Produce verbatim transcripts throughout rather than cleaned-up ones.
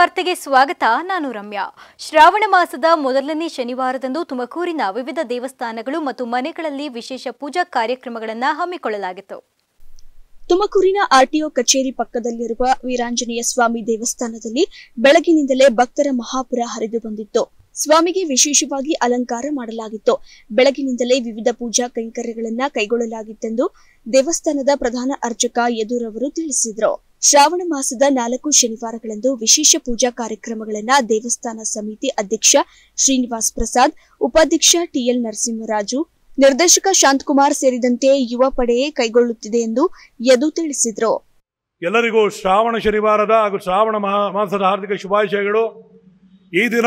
ವಾರ್ತೆಗೆ ಸ್ವಾಗತ. ನಾನು ರಮ್ಯಾ. ಶ್ರಾವಣ ಮಾಸದ ಮೊದಲನೇ ಶನಿವಾರದಂದು ತುಮಕೂರಿನ ವಿವಿಧ ದೇವಸ್ಥಾನಗಳು ಮತ್ತು ಮನೆಗಳಲ್ಲಿ ವಿಶೇಷ ಪೂಜಾ ಕಾರ್ಯಕ್ರಮಗಳನ್ನು ಹಮ್ಮಿಕೊಳ್ಳಲಾಗಿತ್ತು. ತುಮಕೂರಿನ ಆರ್ಟಿಒ ಕಚೇರಿ ಪಕ್ಕದಲ್ಲಿರುವ ವೀರಾಂಜನೇಯ ಸ್ವಾಮಿ ದೇವಸ್ಥಾನದಲ್ಲಿ ಬೆಳಗಿನಿಂದಲೇ ಭಕ್ತರ ಮಹಾಪುರ ಹರಿದು ಬಂದಿತ್ತು. ಸ್ವಾಮಿಗೆ ವಿಶೇಷವಾಗಿ ಅಲಂಕಾರ ಮಾಡಲಾಗಿತ್ತು. ಬೆಳಗಿನಿಂದಲೇ ವಿವಿಧ ಪೂಜಾ ಕೈಂಕರ್ಯಗಳನ್ನು ಕೈಗೊಳ್ಳಲಾಗಿತ್ತೆಂದು ದೇವಸ್ಥಾನದ ಪ್ರಧಾನ ಅರ್ಚಕ ಯದುರವರು ತಿಳಿಸಿದರು. ಶ್ರಾವಣ ಮಾಸದ ನಾಲ್ಕು ಶನಿವಾರಗಳಂದು ವಿಶೇಷ ಪೂಜಾ ಕಾರ್ಯಕ್ರಮಗಳನ್ನು ದೇವಸ್ಥಾನ ಸಮಿತಿ ಅಧ್ಯಕ್ಷ ಶ್ರೀನಿವಾಸ್ ಪ್ರಸಾದ್, ಉಪಾಧ್ಯಕ್ಷ ಟಿಎಲ್ ನರಸಿಂಹರಾಜು, ನಿರ್ದೇಶಕ ಶಾಂತಕುಮಾರ್ ಸೇರಿದಂತೆ ಯುವ ಪಡೆ ಕೈಗೊಳ್ಳುತ್ತಿದೆ ಎಂದು ಯದು ತಿಳಿಸಿದರು. ಎಲ್ಲರಿಗೂ ಶ್ರಾವಣ ಶನಿವಾರದ ಹಾಗೂ ಶ್ರಾವಣ ಮಾಸದ ಹಾರ್ದಿಕ ಶುಭಾಶಯಗಳು. ಈ ದಿನ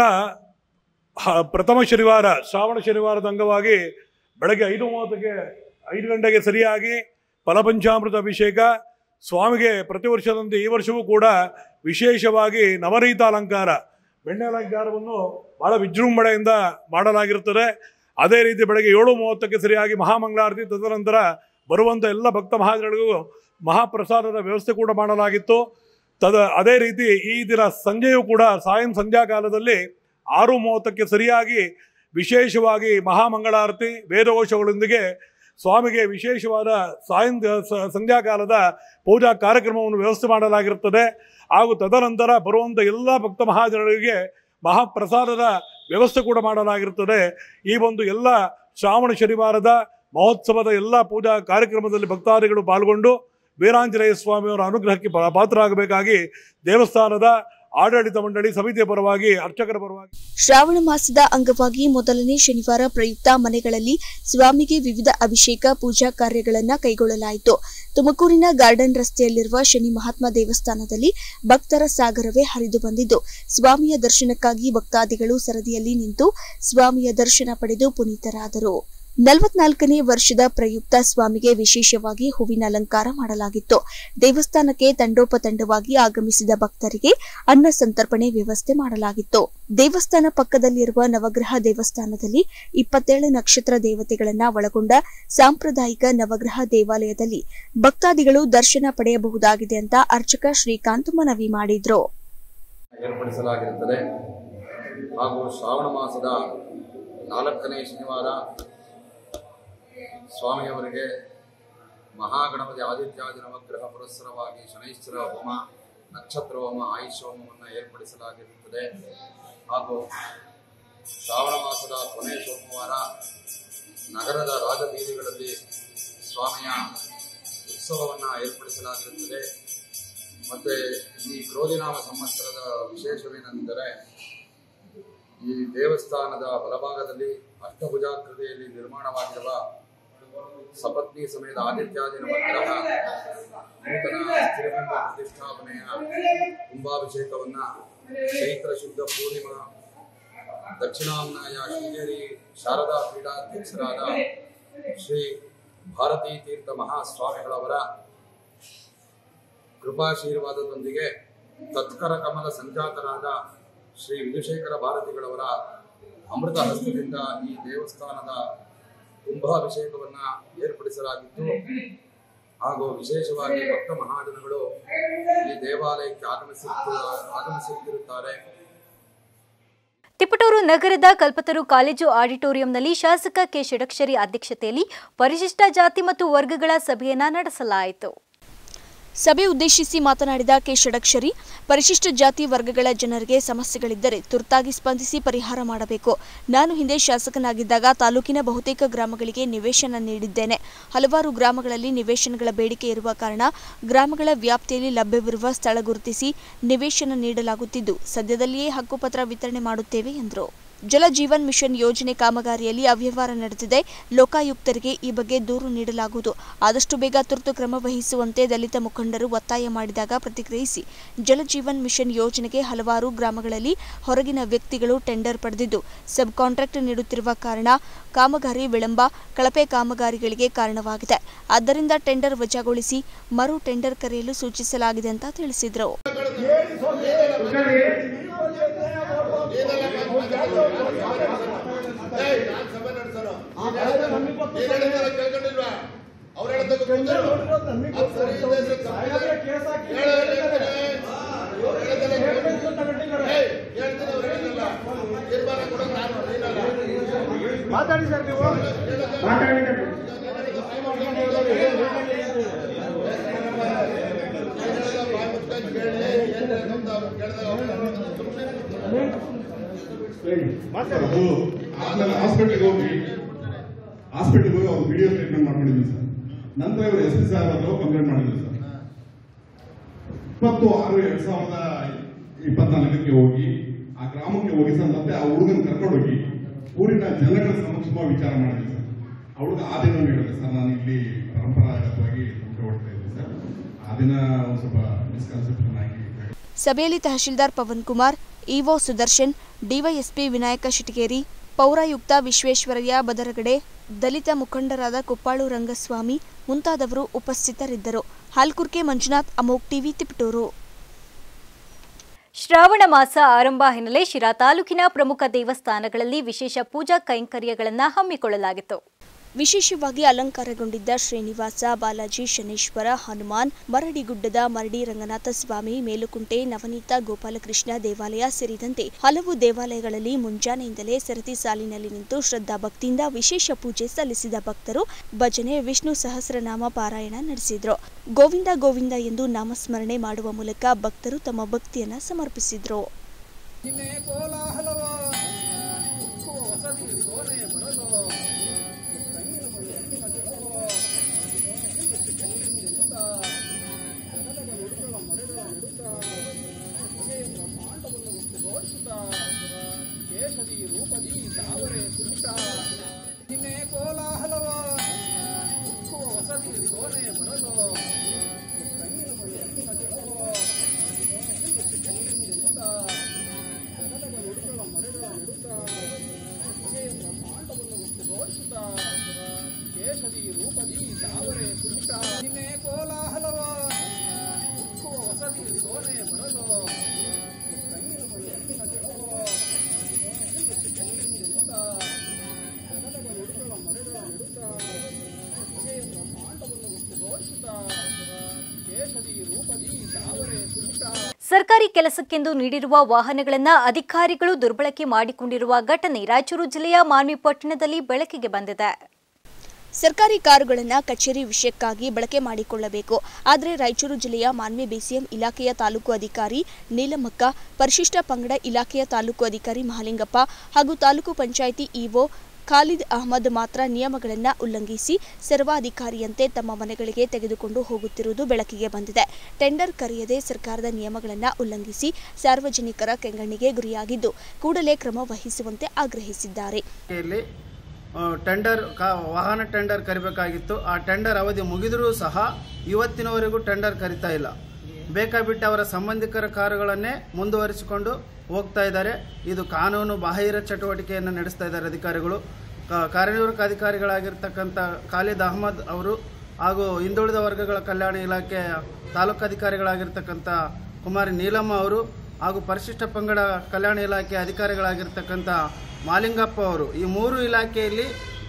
ಪ್ರಥಮ ಶನಿವಾರ, ಶ್ರಾವಣ ಶನಿವಾರದ ಅಂಗವಾಗಿ ಬೆಳಗ್ಗೆ ಐದು ಮೂವತ್ತಕ್ಕೆ ಐದು ಗಂಟೆಗೆ ಸರಿಯಾಗಿ ಫಲಪಂಚಾಮೃತ ಅಭಿಷೇಕ. ಸ್ವಾಮಿಗೆ ಪ್ರತಿ ವರ್ಷದಂತೆ ಈ ವರ್ಷವೂ ಕೂಡ ವಿಶೇಷವಾಗಿ ನವರೀತ ಅಲಂಕಾರ, ಬೆಣ್ಣೆ ಅಲಂಕಾರವನ್ನು ಬಹಳ ವಿಜೃಂಭಣೆಯಿಂದ ಮಾಡಲಾಗಿರುತ್ತದೆ. ಅದೇ ರೀತಿ ಬೆಳಗ್ಗೆ ಏಳು ಮೂವತ್ತಕ್ಕೆ ಸರಿಯಾಗಿ ಮಹಾಮಂಗಳಾರತಿ, ತದನಂತರ ಬರುವಂಥ ಎಲ್ಲ ಭಕ್ತ ಮಹಾಜನಗಳಿಗೂ ಮಹಾಪ್ರಸಾದದ ವ್ಯವಸ್ಥೆ ಕೂಡ ಮಾಡಲಾಗಿತ್ತು. ತದ ಅದೇ ರೀತಿ ಈ ದಿನ ಸಂಜೆಯೂ ಕೂಡ ಸಾಯಂ ಸಂಧ್ಯಾ ಕಾಲದಲ್ಲಿ ಆರು ಮೂವತ್ತಕ್ಕೆ ಸರಿಯಾಗಿ ವಿಶೇಷವಾಗಿ ಮಹಾಮಂಗಳಾರತಿ ವೇದಘೋಷಗಳೊಂದಿಗೆ ಸ್ವಾಮಿಗೆ ವಿಶೇಷವಾದ ಸಾಯಂ ಸಂಧ್ಯಾಕಾಲದ ಪೂಜಾ ಕಾರ್ಯಕ್ರಮವನ್ನು ವ್ಯವಸ್ಥೆ ಮಾಡಲಾಗಿರುತ್ತದೆ. ಹಾಗೂ ತದನಂತರ ಬರುವಂಥ ಎಲ್ಲ ಭಕ್ತ ಮಹಾಜನರಿಗೆ ಮಹಾಪ್ರಸಾದದ ವ್ಯವಸ್ಥೆ ಕೂಡ ಮಾಡಲಾಗಿರುತ್ತದೆ. ಈ ಒಂದು ಎಲ್ಲ ಶ್ರಾವಣ ಶನಿವಾರದ ಮಹೋತ್ಸವದ ಎಲ್ಲ ಪೂಜಾ ಕಾರ್ಯಕ್ರಮದಲ್ಲಿ ಭಕ್ತಾದಿಗಳು ಪಾಲ್ಗೊಂಡು ವೀರಾಂಜನೇಯ ಸ್ವಾಮಿಯವರ ಅನುಗ್ರಹಕ್ಕೆ ಪಾತ್ರರಾಗಬೇಕಾಗಿ ದೇವಸ್ಥಾನದ ಆಡಳಿತ ಮಂಡಳಿ ಸಮಿತಿಯ ಪರವಾಗಿ, ಅರ್ಚಕರ ಪರವಾಗಿ ಶ್ರಾವಣ ಮಾಸದ ಅಂಗವಾಗಿ ಮೊದಲನೇ ಶನಿವಾರ ಪ್ರಯುಕ್ತ ಮನೆಗಳಲ್ಲಿ ಸ್ವಾಮಿಗೆ ವಿವಿಧ ಅಭಿಷೇಕ ಪೂಜಾ ಕಾರ್ಯಗಳನ್ನು ಕೈಗೊಳ್ಳಲಾಯಿತು. ತುಮಕೂರಿನ ಗಾರ್ಡನ್ ರಸ್ತೆಯಲ್ಲಿರುವ ಶನಿ ಮಹಾತ್ಮ ದೇವಸ್ಥಾನದಲ್ಲಿ ಭಕ್ತರ ಸಾಗರವೇ ಹರಿದು ಬಂದಿದ್ದು, ಸ್ವಾಮಿಯ ದರ್ಶನಕ್ಕಾಗಿ ಭಕ್ತಾದಿಗಳು ಸರದಿಯಲ್ಲಿ ನಿಂತು ಸ್ವಾಮಿಯ ದರ್ಶನ ಪಡೆದು ಪುನೀತರಾದರು. ನಲವತ್ನಾಲ್ಕನೇ ವರ್ಷದ ಪ್ರಯುಕ್ತ ಸ್ವಾಮಿಗೆ ವಿಶೇಷವಾಗಿ ಹೂವಿನ ಅಲಂಕಾರ ಮಾಡಲಾಗಿತ್ತು. ದೇವಸ್ಥಾನಕ್ಕೆ ತಂಡೋಪತಂಡವಾಗಿ ಆಗಮಿಸಿದ ಭಕ್ತರಿಗೆ ಅನ್ನ ಸಂತರ್ಪಣೆ ವ್ಯವಸ್ಥೆ ಮಾಡಲಾಗಿತ್ತು. ದೇವಸ್ಥಾನ ಪಕ್ಕದಲ್ಲಿರುವ ನವಗ್ರಹ ದೇವಸ್ಥಾನದಲ್ಲಿ ಇಪ್ಪತ್ತೇಳು ನಕ್ಷತ್ರ ದೇವತೆಗಳನ್ನ ಒಳಗೊಂಡ ಸಾಂಪ್ರದಾಯಿಕ ನವಗ್ರಹ ದೇವಾಲಯದಲ್ಲಿ ಭಕ್ತಾದಿಗಳು ದರ್ಶನ ಪಡೆಯಬಹುದಾಗಿದೆ ಅಂತ ಅರ್ಚಕ ಶ್ರೀಕಾಂತ್ ಮನವಿ ಮಾಡಿದ್ರು. ಏರ್ಪಡಿಸಲಾಗಿರುತ್ತದೆ ಹಾಗೂ ಶ್ರಾವಣ ಮಾಸದ ನಾಲ್ಕನೇ ಶನಿವಾರ ಸ್ವಾಮಿಯವರಿಗೆ ಮಹಾಗಣಪತಿ ಆದಿತ್ಯಾದಿ ನವಗ್ರಹ ಪುರಸ್ಸರವಾಗಿ ಶನೈಶ್ಚರ ಹೋಮ, ನಕ್ಷತ್ರ ಹೋಮ, ಆಯುಷ್ ಹೋಮವನ್ನು ಏರ್ಪಡಿಸಲಾಗಿರುತ್ತದೆ. ಹಾಗೂ ಶ್ರಾವಣ ಮಾಸದ ಕೊನೆಯ ಸೋಮವಾರ ನಗರದ ರಾಜಬೀದಿಗಳಲ್ಲಿ ಸ್ವಾಮಿಯ ಉತ್ಸವವನ್ನು ಏರ್ಪಡಿಸಲಾಗಿರುತ್ತದೆ. ಮತ್ತು ಈ ಕ್ರೋಧಿನಾಮ ಸಂವತ್ಸರದ ವಿಶೇಷವೇನೆಂದರೆ ಈ ದೇವಸ್ಥಾನದ ಬಲಭಾಗದಲ್ಲಿ ಅಷ್ಟಭುಜಾಕೃತಿಯಲ್ಲಿ ನಿರ್ಮಾಣವಾಗಿರುವ ಸಪತ್ನಿ ಸಮೇತ ಆದಿತ್ಯಾದಿ ನವಗ್ರಹ ನೂತನ ಸ್ಥಿರಬಿಂಬ ಪ್ರತಿಷ್ಠಾಪನೆಯ ಕುಂಭಾಭಿಷೇಕವನ್ನ ಚೈತ್ರ ಶುದ್ಧ ಪೂರ್ಣಿಮಾ ದಕ್ಷಿಣಾಮ್ನಾಯ ಶೃಂಗೇರಿ ಶಾರದಾ ಪೀಠಾಧ್ಯಕ್ಷರಾದ ಶ್ರೀ ಭಾರತೀ ತೀರ್ಥ ಮಹಾಸ್ವಾಮಿಗಳವರ ಕೃಪಾಶೀರ್ವಾದದೊಂದಿಗೆ ತತ್ಕರ ಕಮಲ ಸಂಜಾತರಾದ ಶ್ರೀ ವಿಧುಶೇಖರ ಭಾರತಿಗಳವರ ಅಮೃತ ಹಸ್ತದಿಂದ ಈ ದೇವಸ್ಥಾನದ ಕುಂಭಾಭಿಷೇಕವನ್ನ ಏರ್ಪಡಿಸಲಾಗಿತ್ತು. ಹಾಗೂ ವಿಶೇಷವಾಗಿ ಭಕ್ತ ಮಹಾಜನಗಳು ಈ ದೇವಾಲಯಕ್ಕೆ ಆಗಮಿಸುತ್ತ ಆಗಮಿಸುತ್ತಿರುತ್ತಾರೆ. ತಿಪಟೂರು ನಗರದ ಕಲ್ಪತರು ಕಾಲೇಜು ಆಡಿಟೋರಿಯಂನಲ್ಲಿ ಶಾಸಕ ಕೆ ಷಡಕ್ಷರಿ ಅಧ್ಯಕ್ಷತೆಯಲ್ಲಿ ಪರಿಶಿಷ್ಟ ಜಾತಿ ಮತ್ತು ವರ್ಗಗಳ ಸಭೆಯನ್ನ ನಡೆಸಲಾಯಿತು. ಸಭೆ ಉದ್ದೇಶಿಸಿ ಮಾತನಾಡಿದ ಕೆ ಷಡಕ್ಷರಿ, ಪರಿಶಿಷ್ಟ ಜಾತಿ ವರ್ಗಗಳ ಜನರಿಗೆ ಸಮಸ್ಯೆಗಳಿದ್ದರೆ ತುರ್ತಾಗಿ ಸ್ಪಂದಿಸಿ ಪರಿಹಾರ ಮಾಡಬೇಕು. ನಾನು ಹಿಂದೆ ಶಾಸಕನಾಗಿದ್ದಾಗ ತಾಲೂಕಿನ ಬಹುತೇಕ ಗ್ರಾಮಗಳಿಗೆ ನಿವೇಶನ ನೀಡಿದ್ದೇನೆ. ಹಲವಾರು ಗ್ರಾಮಗಳಲ್ಲಿ ನಿವೇಶನಗಳ ಬೇಡಿಕೆ ಇರುವ ಕಾರಣ ಗ್ರಾಮಗಳ ವ್ಯಾಪ್ತಿಯಲ್ಲಿ ಲಭ್ಯವಿರುವ ಸ್ಥಳ ಗುರುತಿಸಿ ನಿವೇಶನ ನೀಡಲಾಗುತ್ತಿದ್ದು, ಸದ್ಯದಲ್ಲಿಯೇ ಹಕ್ಕುಪತ್ರ ವಿತರಣೆ ಮಾಡುತ್ತೇವೆ ಎಂದರು. ಜಲ ಜೀವನ್ ಮಿಷನ್ ಯೋಜನೆ ಕಾಮಗಾರಿಯಲ್ಲಿ ಅವ್ಯವಹಾರ ನಡೆದಿದೆ. ಲೋಕಾಯುಕ್ತರಿಗೆ ಈ ಬಗ್ಗೆ ದೂರು ನೀಡಲಾಗುವುದು. ಆದಷ್ಟು ಬೇಗ ತುರ್ತು ಕ್ರಮ ವಹಿಸುವಂತೆ ದಲಿತ ಮುಖಂಡರು ಒತ್ತಾಯ ಮಾಡಿದಾಗ ಪ್ರತಿಕ್ರಿಯಿಸಿ, ಜಲ ಜೀವನ್ ಮಿಷನ್ ಯೋಜನೆಗೆ ಹಲವಾರು ಗ್ರಾಮಗಳಲ್ಲಿ ಹೊರಗಿನ ವ್ಯಕ್ತಿಗಳು ಟೆಂಡರ್ ಪಡೆದಿದ್ದು ಸಬ್ ಕಾಂಟ್ರಾಕ್ಟ್ ನೀಡುತ್ತಿರುವ ಕಾರಣ ಕಾಮಗಾರಿ ವಿಳಂಬ, ಕಳಪೆ ಕಾಮಗಾರಿಗಳಿಗೆ ಕಾರಣವಾಗಿದೆ. ಆದ್ದರಿಂದ ಟೆಂಡರ್ ವಜಾಗೊಳಿಸಿ ಮರು ಟೆಂಡರ್ ಕರೆಯಲು ಸೂಚಿಸಲಾಗಿದೆ ಅಂತ ತಿಳಿಸಿದರು. ಅವ್ರ ಮಾತಾಡಿ ಸರ್ ನೀವು ಮಾತಾಡಿ ಹಾಸ್ಪಿಟ್ಲಿಗೆ ಹೋಗಿ ಹಾಸ್ಪಿಟ್ಲಿಗೆ ಹೋಗಿ ಅವ್ರು ವಿಡಿಯೋ ಟ್ರೀಟ್ಮೆಂಟ್ ಮಾಡ್ಕೊಂಡಿದ್ವಿ ಸರ್. ನಂತರ ಇವರು ಎಸ್ ಪಿ ಸಾಹೇಬ್ ಅವರು ಕಂಪ್ಲೇಂಟ್ ಮಾಡಿದ್ವಿ ಸರ್. ಇಪ್ಪತ್ತು ಆರು ಎರಡ್ ಸಾವಿರದ ಇಪ್ಪತ್ನಾಲ್ಕಕ್ಕೆ ಹೋಗಿ ಆ ಗ್ರಾಮಕ್ಕೆ ಹೋಗಿ ಸರ್, ಮತ್ತೆ ಆ ಹುಡುಗನ ಕರ್ಕೊಂಡು ಹೋಗಿ ಊರಿನ ಜನಗಳ ಸಮಕ್ಷಮ ವಿಚಾರ ಮಾಡಿದ್ವಿ ಸರ್. ಆ ಹುಡುಗ ಆ ದಿನ ಹೇಳಿದೆ ಸರ್, ನಾನು ಇಲ್ಲಿ ಪರಂಪರಾಗತವಾಗಿ ನಂಬಿಕೆ ಹೊಡ್ತಾ ಇದ್ದೆ ಸರ್. ಆ ದಿನ ಒಂದು ಸ್ವಲ್ಪ ಮಿಸ್ಕನ್ಸೆಪ್ಷನ್ ಆಗಿ. ಸಭೆಯಲ್ಲಿ ತಹಶೀಲ್ದಾರ್ ಪವನ್ ಕುಮಾರ್, ಇಒ ಸುದರ್ಶನ್, ಡಿವೈಎಸ್ಪಿ ವಿನಾಯಕ ಶಿಟಗೇರಿ, ಪೌರಾಯುಕ್ತ ವಿಶ್ವೇಶ್ವರಯ್ಯ ಬದರಗಡೆ, ದಲಿತ ಮುಖಂಡರಾದ ಕುಪ್ಪಾಳು ರಂಗಸ್ವಾಮಿ ಮುಂತಾದವರು ಉಪಸ್ಥಿತರಿದ್ದರು. ಹಾಲ್ಕುರ್ಕೆ ಮಂಜುನಾಥ್, ಅಮೋಕ್ ಟಿವಿ, ತಿಪಟೂರು. ಶ್ರಾವಣ ಮಾಸ ಆರಂಭ ಹಿನ್ನೆಲೆ ಶಿರಾ ತಾಲೂಕಿನ ಪ್ರಮುಖ ದೇವಸ್ಥಾನಗಳಲ್ಲಿ ವಿಶೇಷ ಪೂಜಾ ಕೈಂಕರ್ಯಗಳನ್ನು ಹಮ್ಮಿಕೊಳ್ಳಲಾಗಿತ್ತು. ವಿಶೇಷವಾಗಿ ಅಲಂಕಾರಗೊಂಡಿದ್ದ ಶ್ರೀನಿವಾಸ, ಬಾಲಾಜಿ, ಶನೇಶ್ವರ, ಹನುಮಾನ್, ಮರಡಿಗುಡ್ಡದ ಮರಡಿ ರಂಗನಾಥ ಸ್ವಾಮಿ, ಮೇಲುಕುಂಟೆ, ನವನೀತ ಗೋಪಾಲಕೃಷ್ಣ ದೇವಾಲಯ ಸೇರಿದಂತೆ ಹಲವು ದೇವಾಲಯಗಳಲ್ಲಿ ಮುಂಜಾನೆಯಿಂದಲೇ ಸರತಿ ಸಾಲಿನಲ್ಲಿ ನಿಂತು ಶ್ರದ್ಧಾ ಭಕ್ತಿಯಿಂದ ವಿಶೇಷ ಪೂಜೆ ಸಲ್ಲಿಸಿದ ಭಕ್ತರು ಭಜನೆ, ವಿಷ್ಣು ಸಹಸ್ರನಾಮ ಪಾರಾಯಣ ನಡೆಸಿದ್ರು. ಗೋವಿಂದ ಗೋವಿಂದ ಎಂದು ನಾಮಸ್ಮರಣೆ ಮಾಡುವ ಮೂಲಕ ಭಕ್ತರು ತಮ್ಮ ಭಕ್ತಿಯನ್ನ ಸಮರ್ಪಿಸಿದ್ರು. ಸರ್ಕಾರಿ ಕೆಲಸಕ್ಕೆಂದು ನೀಡಿರುವ ವಾಹನಗಳನ್ನು ಅಧಿಕಾರಿಗಳು ದುರ್ಬಳಕೆ ಮಾಡಿಕೊಂಡಿರುವ ಘಟನೆ ರಾಯಚೂರು ಜಿಲ್ಲೆಯ ಮಾನ್ವಿ ಪಟ್ಟಣದಲ್ಲಿ ಬೆಳಕಿಗೆ ಬಂದಿದೆ. ಸರ್ಕಾರಿ ಕಾರುಗಳನ್ನು ಕಚೇರಿ ವಿಷಯಕ್ಕಾಗಿ ಬಳಕೆ ಮಾಡಿಕೊಳ್ಳಬೇಕು. ಆದರೆ ರಾಯಚೂರು ಜಿಲ್ಲೆಯ ಮಾನ್ವಿ ಬಿಸಿಎಂ ಇಲಾಖೆಯ ತಾಲೂಕು ಅಧಿಕಾರಿ ನೀಲಮಕ್ಕ, ಪರಿಶಿಷ್ಟ ಪಂಗಡ ಇಲಾಖೆಯ ತಾಲೂಕು ಅಧಿಕಾರಿ ಮಹಾಲಿಂಗಪ್ಪ ಹಾಗೂ ತಾಲೂಕು ಪಂಚಾಯಿತಿ ಇಒ ಖಾಲಿದ್ ಅಹಮದ್ ಮಾತ್ರ ನಿಯಮಗಳನ್ನು ಉಲ್ಲಂಘಿಸಿ ಸರ್ವಾಧಿಕಾರಿಯಂತೆ ತಮ್ಮ ಮನೆಗಳಿಗೆ ತೆಗೆದುಕೊಂಡು ಹೋಗುತ್ತಿರುವುದು ಬೆಳಕಿಗೆ ಬಂದಿದೆ. ಟೆಂಡರ್ ಕರೆಯದೆ ಸರ್ಕಾರದ ನಿಯಮಗಳನ್ನು ಉಲ್ಲಂಘಿಸಿ ಸಾರ್ವಜನಿಕರ ಕೆಂಗಣ್ಣಿಗೆ ಗುರಿಯಾಗಿದ್ದು ಕೂಡಲೇ ಕ್ರಮ ವಹಿಸುವಂತೆ ಆಗ್ರಹಿಸಿದ್ದಾರೆ. ಟೆಂಡರ್ ವಾಹನ ಟೆಂಡರ್ ಕರಿಬೇಕಾಗಿತ್ತು. ಆ ಟೆಂಡರ್ ಅವಧಿ ಮುಗಿದರೂ ಸಹ ಇವತ್ತಿನವರೆಗೂ ಟೆಂಡರ್ ಕರಿತಾ ಇಲ್ಲ. ಬೇಕಾಬಿಟ್ಟು ಅವರ ಸಂಬಂಧಿಕರ ಕಾರುಗಳನ್ನೇ ಮುಂದುವರಿಸಿಕೊಂಡು ಹೋಗ್ತಾ ಇದ್ದಾರೆ. ಇದು ಕಾನೂನು ಬಾಹಿರ ಚಟುವಟಿಕೆಯನ್ನು ನಡೆಸ್ತಾ ಇದ್ದಾರೆ ಅಧಿಕಾರಿಗಳು. ಕಾರ್ಯನಿರ್ವಾಹಕ ಅಧಿಕಾರಿಗಳಾಗಿರ್ತಕ್ಕಂಥ ಖಾಲಿದ್ ಅಹಮದ್ ಅವರು ಹಾಗೂ ಹಿಂದುಳಿದ ವರ್ಗಗಳ ಕಲ್ಯಾಣ ಇಲಾಖೆಯ ತಾಲೂಕು ಅಧಿಕಾರಿಗಳಾಗಿರ್ತಕ್ಕಂಥ ಕುಮಾರಿ ನೀಲಮ್ಮ ಅವರು ಹಾಗೂ ಪರಿಶಿಷ್ಟ ಪಂಗಡ ಕಲ್ಯಾಣ ಇಲಾಖೆಯ ಅಧಿಕಾರಿಗಳಾಗಿರ್ತಕ್ಕಂಥ ಮಾಲಿಂಗಪ್ಪ ಅವರು, ಈ ಮೂರು ಇಲಾಖೆಯಲ್ಲಿ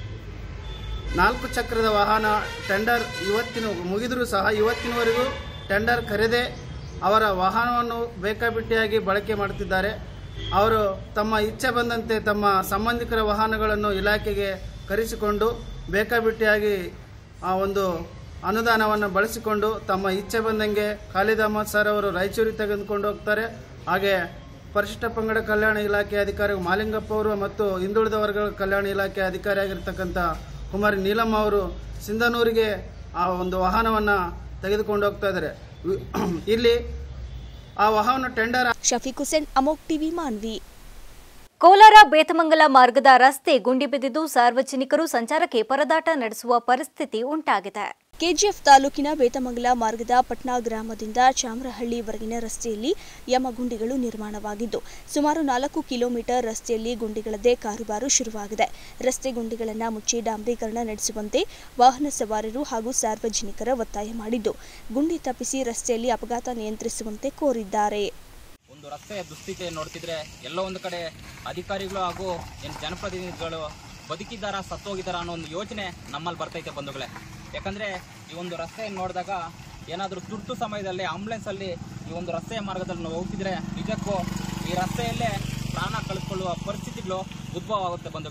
ನಾಲ್ಕು ಚಕ್ರದ ವಾಹನ ಟೆಂಡರ್ ಇವತ್ತಿನ ಮುಗಿದರೂ ಸಹ ಇವತ್ತಿನವರೆಗೂ ಟೆಂಡರ್ ಕರೆದೇ ಅವರ ವಾಹನವನ್ನು ಬೇಕಾಬಿಟ್ಟಿಯಾಗಿ ಬಳಕೆ ಮಾಡುತ್ತಿದ್ದಾರೆ. ಅವರು ತಮ್ಮ ಇಚ್ಛೆ ಬಂದಂತೆ ತಮ್ಮ ಸಂಬಂಧಿಕರ ವಾಹನಗಳನ್ನು ಇಲಾಖೆಗೆ ಕರೆಸಿಕೊಂಡು ಬೇಕಾಬಿಟ್ಟಿಯಾಗಿ ಆ ಒಂದು ಅನುದಾನವನ್ನು ಬಳಸಿಕೊಂಡು ತಮ್ಮ ಇಚ್ಛೆ ಬಂದಂಗೆ ಖಾಲಿದ್ ಅಹಮದ್ ಸರ್ ಅವರು ರಾಯಚೂರಿಗೆ ತೆಗೆದುಕೊಂಡು ಹೋಗ್ತಾರೆ. ಹಾಗೆ ಪರಿಶಿಷ್ಟ ಪಂಗಡ ಕಲ್ಯಾಣ ಇಲಾಖೆ ಅಧಿಕಾರಿ ಮಾಲಿಂಗಪ್ಪ ಅವರು ಮತ್ತು ಹಿಂದುಳಿದ ವರ್ಗಗಳ ಕಲ್ಯಾಣ ಇಲಾಖೆ ಅಧಿಕಾರಿಯಾಗಿರ್ತಕ್ಕಂಥ ಕುಮಾರಿ ನೀಲಮ್ಮ ಅವರು ಸಿಂಧನೂರಿಗೆ ಆ ಒಂದು ವಾಹನವನ್ನು ತೆಗೆದುಕೊಂಡು ಹೋಗ್ತಾ ಇದ್ದಾರೆ. ಇಲ್ಲಿ ಆ ವಾಹನ ಟೆಂಡರ್. ಶಫೀಕ್ ಹುಸೇನ್, ಅಮೋಕ್ ಟಿವಿ, ಮಾನ್ವಿ. ಕೋಲಾರ ಬೇತಮಂಗಲ ಮಾರ್ಗದ ರಸ್ತೆ ಗುಂಡಿ ಬಿದ್ದಿದ್ದು ಸಾರ್ವಜನಿಕರು ಸಂಚಾರಕ್ಕೆ ಪರದಾಟ ನಡೆಸುವ ಪರಿಸ್ಥಿತಿ ಉಂಟಾಗಿದೆ. ಕೆಜಿಎಫ್ ತಾಲೂಕಿನ ಬೇತಮಂಗಲ ಮಾರ್ಗದ ಪಟ್ನಾ ಗ್ರಾಮದಿಂದ ಚಾಮರಹಳ್ಳಿವರೆಗಿನ ರಸ್ತೆಯಲ್ಲಿ ಯಮಗುಂಡಿಗಳು ನಿರ್ಮಾಣವಾಗಿದ್ದು ಸುಮಾರು ನಾಲ್ಕು ಕಿಲೋಮೀಟರ್ ರಸ್ತೆಯಲ್ಲಿ ಗುಂಡಿಗಳದ್ದೇ ಕಾರುಬಾರು ಶುರುವಾಗಿದೆ. ರಸ್ತೆ ಗುಂಡಿಗಳನ್ನು ಮುಚ್ಚಿ ಡಾಂಬರೀಕರಣ ನಡೆಸುವಂತೆ ವಾಹನ ಸವಾರರು ಹಾಗೂ ಸಾರ್ವಜನಿಕರ ಒತ್ತಾಯ ಮಾಡಿದ್ದು ಗುಂಡಿ ತಪ್ಪಿಸಿ ರಸ್ತೆಯಲ್ಲಿ ಅಪಘಾತ ನಿಯಂತ್ರಿಸುವಂತೆ ಕೋರಿದ್ದಾರೆ. ಒಂದು ರಸ್ತೆಯ ದುಸ್ಥಿತಿ ನೋಡ್ತಿದ್ರೆ ಎಲ್ಲೋ ಒಂದು ಕಡೆ ಅಧಿಕಾರಿಗಳು ಹಾಗೂ ಏನು ಜನಪ್ರತಿನಿಧಿಗಳು ಬದುಕಿದ್ದಾರಾ ಸತ್ತೋಗಿದ್ದಾರಾ ಅನ್ನೋ ಒಂದು ಯೋಚನೆ ನಮ್ಮಲ್ಲಿ ಬರ್ತೈತೆ ಬಂಧುಗಳೇ. ಯಾಕಂದರೆ ಈ ಒಂದು ರಸ್ತೆಯನ್ನು ನೋಡಿದಾಗ ಏನಾದರೂ ತುರ್ತು ಸಮಯದಲ್ಲಿ ಆಂಬುಲೆನ್ಸಲ್ಲಿ ಈ ಒಂದು ರಸ್ತೆಯ ಮಾರ್ಗದಲ್ಲಿ ನಾವು ಹೋಗ್ತಿದ್ರೆ ನಿಜಕ್ಕೂ ಈ ರಸ್ತೆಯಲ್ಲೇ ಪ್ರಾಣ ಕಳೆದುಕೊಳ್ಳುವ ಪರಿಸ್ಥಿತಿಗಳು ಉದ್ಭವ ಆಗುತ್ತೆ ಬಂಧುಗಳೇ.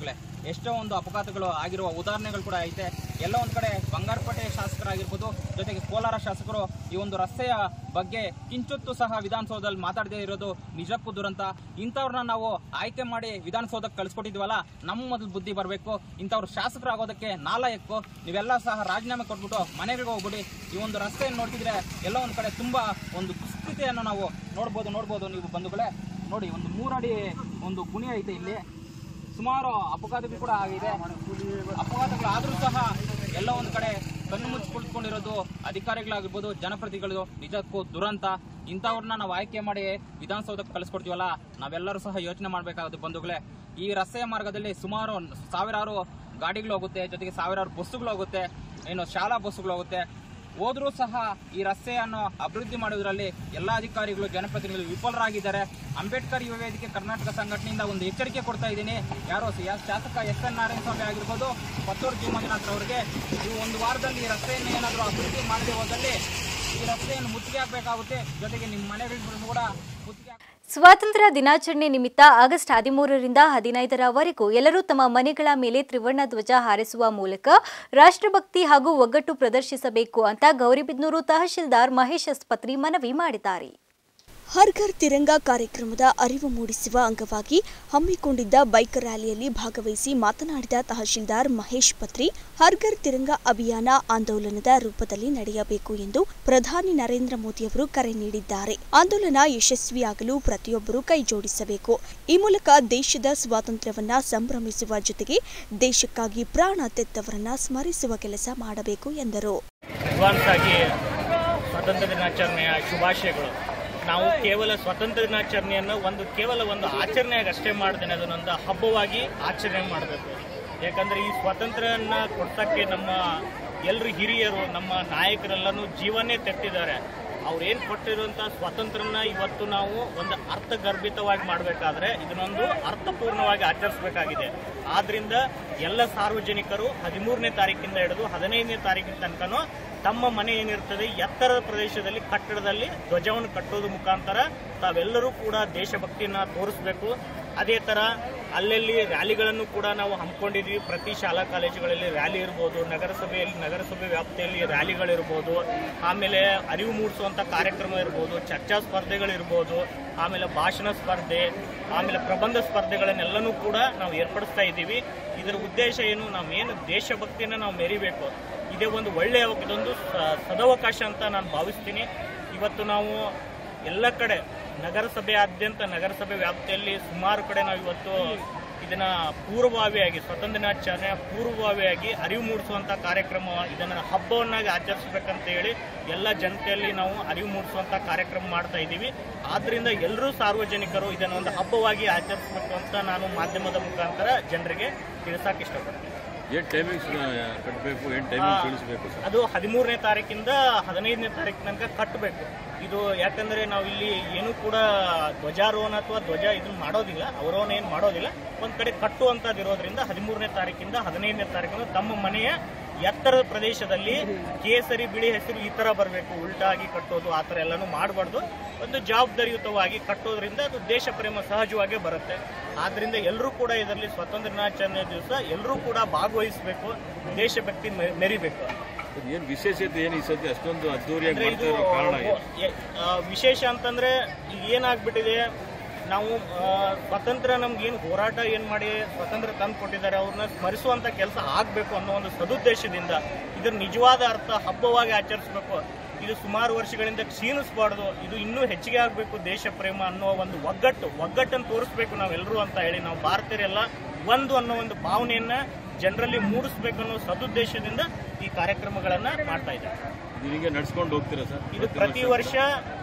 ಎಷ್ಟೋ ಒಂದು ಅಪಘಾತಗಳು ಆಗಿರುವ ಉದಾಹರಣೆಗಳು ಕೂಡ ಐತೆ. ಎಲ್ಲ ಒಂದು ಕಡೆ ಬಂಗಾರಪೇಟೆ ಶಾಸಕರಾಗಿರ್ಬೋದು, ಜೊತೆಗೆ ಕೋಲಾರ ಶಾಸಕರು ಈ ಒಂದು ರಸ್ತೆಯ ಬಗ್ಗೆ ಕಿಂಚೊತ್ತು ಸಹ ವಿಧಾನಸೌಧದಲ್ಲಿ ಮಾತಾಡದೇ ಇರೋದು ನಿಜಕ್ಕೂ ದುರಂತ. ಇಂಥವ್ರನ್ನ ನಾವು ಆಯ್ಕೆ ಮಾಡಿ ವಿಧಾನಸೌಧಕ್ಕೆ ಕಳಿಸ್ಕೊಟ್ಟಿದ್ವಲ್ಲ, ನಮ್ಮ ಮೊದಲು ಬುದ್ಧಿ ಬರಬೇಕು. ಇಂಥವ್ರು ಶಾಸಕರಾಗೋದಕ್ಕೆ ನಾಲಾಯಕ್ಕು. ನೀವೆಲ್ಲ ಸಹ ರಾಜೀನಾಮೆ ಕೊಟ್ಬಿಟ್ಟು ಮನೆಗಳಿಗೆ ಹೋಗ್ಬಿಡಿ. ಈ ಒಂದು ರಸ್ತೆಯನ್ನು ನೋಡ್ತಿದ್ರೆ ಎಲ್ಲ ಒಂದು ಕಡೆ ತುಂಬ ಒಂದು ದುಸ್ಥಿತಿಯನ್ನು ನಾವು ನೋಡ್ಬೋದು ನೋಡ್ಬೋದು ನೀವು ಬಂಧುಗಳೇ. ನೋಡಿ, ಒಂದು ಮೂರಡಿ ಒಂದು ಗುಣಿ ಐತೆ ಇಲ್ಲಿ. ಸುಮಾರು ಅಪಘಾತಗಳು ಕೂಡ ಆಗಿದೆ. ಅಪಘಾತಗಳಾದರೂ ಸಹ ಎಲ್ಲ ಒಂದು ಕಡೆ ಕಣ್ಣು ಮುಚ್ಚಿ ಕುಳಿತುಕೊಂಡಿರೋದು ಅಧಿಕಾರಿಗಳಾಗಿರ್ಬೋದು, ಜನಪ್ರತಿನಿಧಿಗಳು ನಿಜಕ್ಕೂ ದುರಂತ. ಇಂಥವ್ರನ್ನ ನಾವು ಆಯ್ಕೆ ಮಾಡಿ ವಿಧಾನಸೌಧಕ್ಕೆ ಕಳಿಸ್ಕೊಡ್ತೀವಲ್ಲ, ನಾವೆಲ್ಲರೂ ಸಹ ಯೋಚನೆ ಮಾಡಬೇಕಾಗುತ್ತೆ ಬಂಧುಗಳೇ. ಈ ರಸ್ತೆಯ ಮಾರ್ಗದಲ್ಲಿ ಸುಮಾರು ಸಾವಿರಾರು ಗಾಡಿಗಳು ಹೋಗುತ್ತೆ, ಜೊತೆಗೆ ಸಾವಿರಾರು ಬಸ್ಸುಗಳು ಹೋಗುತ್ತೆ, ಏನು ಶಾಲಾ ಬಸ್ಸುಗಳು ಹೋಗುತ್ತೆ. ಹೋದ್ರೂ ಸಹ ಈ ರಸ್ತೆಯನ್ನು ಅಭಿವೃದ್ಧಿ ಮಾಡೋದ್ರಲ್ಲಿ ಎಲ್ಲ ಅಧಿಕಾರಿಗಳು, ಜನಪ್ರತಿನಿಧಿಗಳು ವಿಫಲರಾಗಿದ್ದಾರೆ. ಅಂಬೇಡ್ಕರ್ ಯುವ ವೇದಿಕೆ ಕರ್ನಾಟಕ ಸಂಘಟನೆಯಿಂದ ಒಂದು ಎಚ್ಚರಿಕೆ ಕೊಡ್ತಾ ಇದ್ದೀನಿ. ಯಾರೋ ಶಾಸಕ ಎಸ್ ಎನ್ ನಾರಾಯಣ ಸ್ವಾಮಿ ಆಗಿರ್ಬೋದು, ಪತ್ತೂರು ಜಿ ಮಂಜುನಾಥ್ ಅವರಿಗೆ ಈ ಒಂದು ವಾರದಲ್ಲಿ ಈ ರಸ್ತೆಯನ್ನು ಏನಾದರೂ ಅಭಿವೃದ್ಧಿ ಮಾಡದೆ ಹೋದಲ್ಲಿ ಈ ರಸ್ತೆಯನ್ನು ಮುತ್ತಿಗೆ ಹಾಕಬೇಕಾಗುತ್ತೆ. ಜೊತೆಗೆ ನಿಮ್ಮ ಮನೆಗಳಿಗೂ ಕೂಡ ಮುತ್ತಿಗೆ ಹಾಕ. ಸ್ವಾತಂತ್ರ್ಯ ದಿನಾಚರಣೆ ನಿಮಿತ್ತ ಆಗಸ್ಟ್ ಹದಿಮೂರರಿಂದ ಹದಿನೈದರವರೆಗೂ ಎಲ್ಲರೂ ತಮ್ಮ ಮನೆಗಳ ಮೇಲೆ ತ್ರಿವರ್ಣ ಧ್ವಜ ಹಾರಿಸುವ ಮೂಲಕ ರಾಷ್ಟ್ರಭಕ್ತಿ ಹಾಗೂ ಒಗ್ಗಟ್ಟು ಪ್ರದರ್ಶಿಸಬೇಕು ಅಂತ ಗೌರಿಬಿದನೂರು ತಹಶೀಲ್ದಾರ್ ಮಹೇಶ್ ಎಸ್ಪತ್ರಿ ಮನವಿ ಮಾಡಿದ್ದಾರೆ. ಹರ್ ಘರ್ ತಿರಂಗಾ ಕಾರ್ಯಕ್ರಮದ ಅರಿವು ಮೂಡಿಸುವ ಅಂಗವಾಗಿ ಹಮ್ಮಿಕೊಂಡಿದ್ದ ಬೈಕ್ ರ್ಯಾಲಿಯಲ್ಲಿ ಭಾಗವಹಿಸಿ ಮಾತನಾಡಿದ ತಹಶೀಲ್ದಾರ್ ಮಹೇಶ್ ಪತ್ರಿ, ಹರ್ ಘರ್ ತಿರಂಗಾ ಅಭಿಯಾನ ಆಂದೋಲನದ ರೂಪದಲ್ಲಿ ನಡೆಯಬೇಕು ಎಂದು ಪ್ರಧಾನಿ ನರೇಂದ್ರ ಮೋದಿಯವರು ಕರೆ ನೀಡಿದ್ದಾರೆ. ಆಂದೋಲನ ಯಶಸ್ವಿಯಾಗಲು ಪ್ರತಿಯೊಬ್ಬರೂ ಕೈಜೋಡಿಸಬೇಕು. ಈ ಮೂಲಕ ದೇಶದ ಸ್ವಾತಂತ್ರ್ಯವನ್ನ ಸಂಭ್ರಮಿಸುವ ಜೊತೆಗೆ ದೇಶಕ್ಕಾಗಿ ಪ್ರಾಣ ತೆತ್ತವರನ್ನ ಸ್ಮರಿಸುವ ಕೆಲಸ ಮಾಡಬೇಕು ಎಂದರು. ಸ್ವಾತಂತ್ರ್ಯ ದಿನಾಚರಣೆಯ ಶುಭಾಶಯಗಳು. ನಾವು ಕೇವಲ ಸ್ವಾತಂತ್ರ್ಯ ದಿನಾಚರಣೆಯನ್ನು ಒಂದು ಕೇವಲ ಒಂದು ಆಚರಣೆಯಾಗಿ ಅಷ್ಟೇ ಮಾಡ್ತೇನೆ, ಅದನ್ನೊಂದು ಹಬ್ಬವಾಗಿ ಆಚರಣೆ ಮಾಡಬೇಕು. ಯಾಕಂದರೆ ಈ ಸ್ವಾತಂತ್ರ್ಯವನ್ನು ಕೊಡ್ಸೋಕ್ಕೆ ನಮ್ಮ ಎಲ್ಲರೂ ಹಿರಿಯರು, ನಮ್ಮ ನಾಯಕರೆಲ್ಲನೂ ಜೀವನೇ ತೆತ್ತಿದ್ದಾರೆ. ಅವ್ರೇನು ಕೊಟ್ಟಿರುವಂಥ ಸ್ವಾತಂತ್ರ್ಯನ ಇವತ್ತು ನಾವು ಒಂದು ಅರ್ಥಗರ್ಭಿತವಾಗಿ ಮಾಡಬೇಕಾದ್ರೆ ಇದನ್ನೊಂದು ಅರ್ಥಪೂರ್ಣವಾಗಿ ಆಚರಿಸಬೇಕಾಗಿದೆ. ಆದ್ದರಿಂದ ಎಲ್ಲ ಸಾರ್ವಜನಿಕರು ಹದಿಮೂರನೇ ತಾರೀಕಿಂದ ಹಿಡಿದು ಹದಿನೈದನೇ ತಾರೀಕಿನ ತನಕನೂ ತಮ್ಮ ಮನೆ ಏನಿರ್ತದೆ ಎತ್ತರದ ಪ್ರದೇಶದಲ್ಲಿ ಕಟ್ಟಡದಲ್ಲಿ ಧ್ವಜವನ್ನು ಕಟ್ಟೋದು ಮುಖಾಂತರ ತಾವೆಲ್ಲರೂ ಕೂಡ ದೇಶಭಕ್ತಿಯನ್ನು ತೋರಿಸಬೇಕು. ಅದೇ ಥರ ಅಲ್ಲಲ್ಲಿ ರ್ಯಾಲಿಗಳನ್ನು ಕೂಡ ನಾವು ಹಮ್ಮಿಕೊಂಡಿದ್ವಿ. ಪ್ರತಿ ಶಾಲಾ ಕಾಲೇಜುಗಳಲ್ಲಿ ರ್ಯಾಲಿ ಇರ್ಬೋದು, ನಗರಸಭೆಯಲ್ಲಿ ನಗರಸಭೆ ವ್ಯಾಪ್ತಿಯಲ್ಲಿ ರ್ಯಾಲಿಗಳಿರ್ಬೋದು, ಆಮೇಲೆ ಅರಿವು ಮೂಡಿಸುವಂಥ ಕಾರ್ಯಕ್ರಮ ಇರ್ಬೋದು, ಚರ್ಚಾ ಸ್ಪರ್ಧೆಗಳಿರ್ಬೋದು, ಆಮೇಲೆ ಭಾಷಣ ಸ್ಪರ್ಧೆ, ಆಮೇಲೆ ಪ್ರಬಂಧ ಸ್ಪರ್ಧೆಗಳನ್ನೆಲ್ಲನೂ ಕೂಡ ನಾವು ಏರ್ಪಡಿಸ್ತಾ ಇದ್ದೀವಿ. ಇದರ ಉದ್ದೇಶ ಏನು, ನಾವೇನು ದೇಶಭಕ್ತಿಯನ್ನು ನಾವು ಮೆರಿಬೇಕು. ಇದೇ ಒಂದು ಒಳ್ಳೆಯ ಇದೊಂದು ಸದವಕಾಶ ಅಂತ ನಾನು ಭಾವಿಸ್ತೀನಿ. ಇವತ್ತು ನಾವು ಎಲ್ಲ ಕಡೆ ನಗರಸಭೆಯಾದ್ಯಂತ ನಗರಸಭೆ ವ್ಯಾಪ್ತಿಯಲ್ಲಿ ಸುಮಾರು ಕಡೆ ನಾವು ಇವತ್ತು ಇದನ್ನ ಪೂರ್ವಭಾವಿಯಾಗಿ ಸ್ವಾತಂತ್ರ್ಯ ದಿನಾಚರಣೆಯ ಪೂರ್ವಭಾವಿಯಾಗಿ ಅರಿವು ಮೂಡಿಸುವಂಥ ಕಾರ್ಯಕ್ರಮ, ಇದನ್ನು ಹಬ್ಬವನ್ನಾಗಿ ಆಚರಿಸಬೇಕಂತ ಹೇಳಿ ಎಲ್ಲ ಜನತೆಯಲ್ಲಿ ನಾವು ಅರಿವು ಮೂಡಿಸುವಂಥ ಕಾರ್ಯಕ್ರಮ ಮಾಡ್ತಾ ಇದ್ದೀವಿ. ಆದ್ದರಿಂದ ಎಲ್ಲರೂ ಸಾರ್ವಜನಿಕರು ಇದನ್ನು ಒಂದು ಹಬ್ಬವಾಗಿ ಆಚರಿಸಬೇಕು ಅಂತ ನಾನು ಮಾಧ್ಯಮದ ಮುಖಾಂತರ ಜನರಿಗೆ ತಿಳಿಸಕ್ಕೆ ಇಷ್ಟಪಡ್ತೀನಿ. ಏನು ಟೈಮಿಂಗ್ಸ್ ಕಟ್ಟಬೇಕು, ಏನು ಟೈಮಿಂಗ್ ತಿಳಿಸಬೇಕು? ಅದು ಹದಿಮೂರನೇ ತಾರೀಕಿಂದ ಹದಿನೈದನೇ ತಾರೀಕು ತನಕ ಕಟ್ಟಬೇಕು. ಇದು ಯಾಕಂದರೆ ನಾವು ಇಲ್ಲಿ ಏನೂ ಕೂಡ ಧ್ವಜಾರೋಹಣ ಅಥವಾ ಧ್ವಜ ಇದನ್ನು ಮಾಡೋದಿಲ್ಲ, ಅವರೋಹಣ ಏನು ಮಾಡೋದಿಲ್ಲ. ಒಂದು ಕಡೆ ಕಟ್ಟುವಂಥದ್ದು ಇರೋದ್ರಿಂದ ಹದಿಮೂರನೇ ತಾರೀಕಿಂದ ಹದಿನೈದನೇ ತಾರೀಕಿಂದ ತಮ್ಮ ಮನೆಯ ಎತ್ತರದ ಪ್ರದೇಶದಲ್ಲಿ ಕೇಸರಿ ಬಿಳಿ ಹೆಸರು ಈ ಥರ ಬರಬೇಕು, ಉಲ್ಟಾಗಿ ಕಟ್ಟೋದು ಆ ಥರ ಎಲ್ಲನೂ ಮಾಡಬಾರ್ದು. ಒಂದು ಜವಾಬ್ದಾರಿಯುತವಾಗಿ ಕಟ್ಟೋದ್ರಿಂದ ಅದು ದೇಶ ಪ್ರೇಮ ಸಹಜವಾಗೇ ಬರುತ್ತೆ. ಆದ್ದರಿಂದ ಎಲ್ಲರೂ ಕೂಡ ಇದರಲ್ಲಿ ಸ್ವಾತಂತ್ರ್ಯ ದಿನಾಚರಣೆ ದಿವಸ ಎಲ್ಲರೂ ಕೂಡ ಭಾಗವಹಿಸಬೇಕು, ದೇಶಭಕ್ತಿ ಮೆರಿಬೇಕು. ಏನು ವಿಶೇಷತೆ ಏನು ಈ ಸದ್ಯ ಅಷ್ಟೊಂದು ಅದ್ದೂರಿಯಾಗಿ ಮಾಡ್ತಾ ಇರೋ ಕಾರಣ? ವಿಶೇಷ ಅಂತಂದ್ರೆ ಈಗ ಏನಾಗ್ಬಿಟ್ಟಿದೆ, ನಾವು ಸ್ವಾತಂತ್ರ್ಯ ನಮ್ಗೇನು ಹೋರಾಟ ಏನು ಮಾಡಿ ಸ್ವಾತಂತ್ರ್ಯ ತಂದು ಕೊಟ್ಟಿದ್ದಾರೆ ಅವ್ರನ್ನ ಸ್ಮರಿಸುವಂಥ ಕೆಲಸ ಆಗಬೇಕು ಅನ್ನೋ ಒಂದು ಸದುದ್ದೇಶದಿಂದ ಇದರ ನಿಜವಾದ ಅರ್ಥ ಹಬ್ಬವಾಗಿ ಆಚರಿಸಬೇಕು. ಇದು ಸುಮಾರು ವರ್ಷಗಳಿಂದ ಕ್ಷೀಣಿಸಬಾರ್ದು, ಇದು ಇನ್ನೂ ಹೆಚ್ಚಿಗೆ ಆಗಬೇಕು ದೇಶ ಪ್ರೇಮ ಅನ್ನೋ ಒಂದು ಒಗ್ಗಟ್ಟು ಒಗ್ಗಟ್ಟನ್ನು ತೋರಿಸ್ಬೇಕು ನಾವೆಲ್ಲರೂ ಅಂತ ಹೇಳಿ ನಾವು ಭಾರತೀಯರೆಲ್ಲ ಒಂದು ಅನ್ನೋ ಒಂದು ಭಾವನೆಯನ್ನ ಜನರಲ್ಲಿ ಮೂಡಿಸ್ಬೇಕು ಅನ್ನೋ ಸದುದ್ದೇಶದಿಂದ ಈ ಕಾರ್ಯಕ್ರಮಗಳನ್ನ ಮಾಡ್ತಾ ಇದ್ದಾರೆ. ಹೀಗೆ ನಡ್ಸ್ಕೊಂಡು ಹೋಗ್ತೀರಾ ಸರ್? ಇದು ಪ್ರತಿ ವರ್ಷ